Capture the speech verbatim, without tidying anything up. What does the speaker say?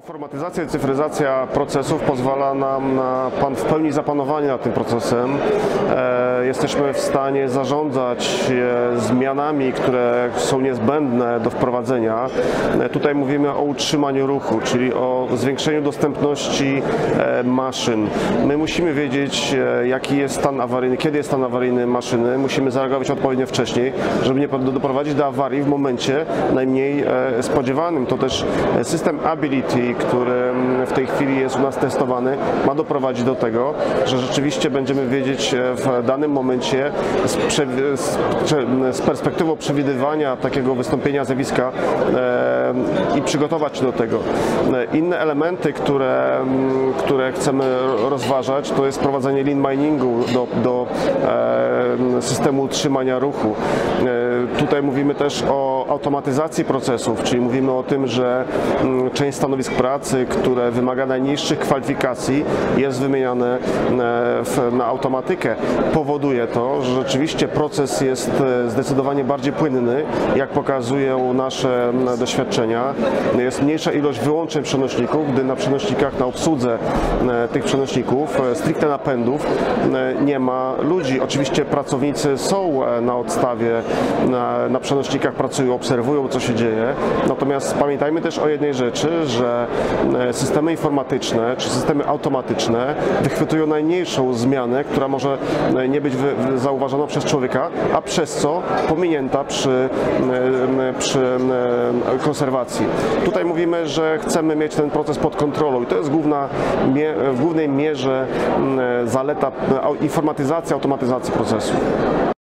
Informatyzacja i cyfryzacja procesów pozwala nam na w pełni zapanowanie nad tym procesem. Jesteśmy w stanie zarządzać zmianami, które są niezbędne do wprowadzenia. Tutaj mówimy o utrzymaniu ruchu, czyli o zwiększeniu dostępności maszyn. My musimy wiedzieć, jaki jest stan awaryjny, kiedy jest stan awaryjny maszyny. Musimy zareagować odpowiednio wcześniej, żeby nie doprowadzić do awarii w momencie najmniej spodziewanym. To też system Ability, który w tej chwili jest u nas testowany, ma doprowadzić do tego, że rzeczywiście będziemy wiedzieć w danym momencie z, prze, z, z perspektywą przewidywania takiego wystąpienia zjawiska e, i przygotować się do tego. Inne elementy, które, które chcemy rozważać, to jest wprowadzenie lean miningu do, do e, systemu utrzymania ruchu. E, tutaj mówimy też o automatyzacji procesów, czyli mówimy o tym, że część stanowisk pracy, które wymaga najniższych kwalifikacji, jest wymieniane w, na automatykę. Powoduje to, że rzeczywiście proces jest zdecydowanie bardziej płynny, jak pokazują nasze doświadczenia. Jest mniejsza ilość wyłączeń przenośników, gdy na przenośnikach, na obsłudze tych przenośników, stricte napędów, nie ma ludzi. Oczywiście pracownicy są na odstawie, na, na przenośnikach pracują, obserwują, co się dzieje. Natomiast pamiętajmy też o jednej rzeczy, że systemy informatyczne czy systemy automatyczne wychwytują najmniejszą zmianę, która może nie być zauważona przez człowieka, a przez co pominięta przy, przy konserwacji. Tutaj mówimy, że chcemy mieć ten proces pod kontrolą i to jest główna, w głównej mierze zaleta informatyzacji, automatyzacji procesu.